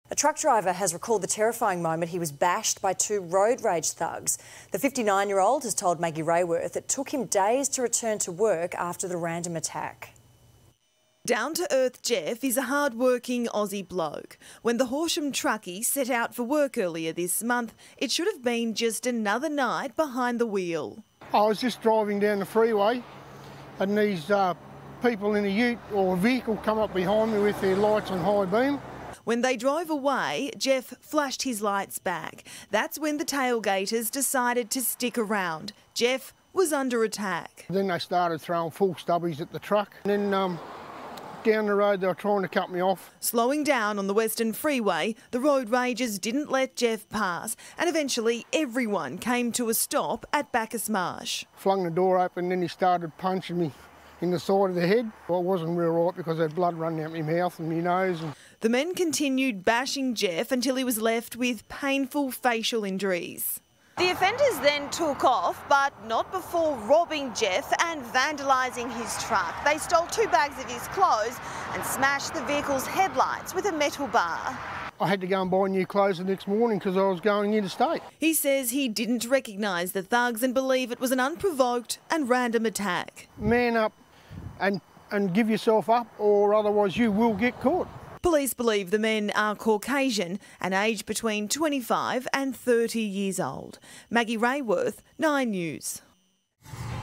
A truck driver has recalled the terrifying moment he was bashed by two road rage thugs. The 59-year-old has told Maggie Rayworth it took him days to return to work after the random attack. Down-to-earth Jeff is a hard-working Aussie bloke. When the Horsham truckie set out for work earlier this month, it should have been just another night behind the wheel. I was just driving down the freeway and these people in a ute or a vehicle come up behind me with their lights on high beam. When they drove away, Jeff flashed his lights back. That's when the tailgaters decided to stick around. Jeff was under attack. Then they started throwing full stubbies at the truck. And then down the road they were trying to cut me off. Slowing down on the Western Freeway, the road ragers didn't let Jeff pass, and eventually everyone came to a stop at Bacchus Marsh. Flung the door open and then he started punching me in the side of the head. Well, it wasn't real right because I had blood running out my mouth and my nose. The men continued bashing Jeff until he was left with painful facial injuries. The offenders then took off, but not before robbing Jeff and vandalising his truck. They stole 2 bags of his clothes and smashed the vehicle's headlights with a metal bar. I had to go and buy new clothes the next morning because I was going interstate. He says he didn't recognise the thugs and believe it was an unprovoked and random attack. Man up and give yourself up, or otherwise you will get caught. Police believe the men are Caucasian and aged between 25 and 30 years old. Maggie Rayworth, 9 News.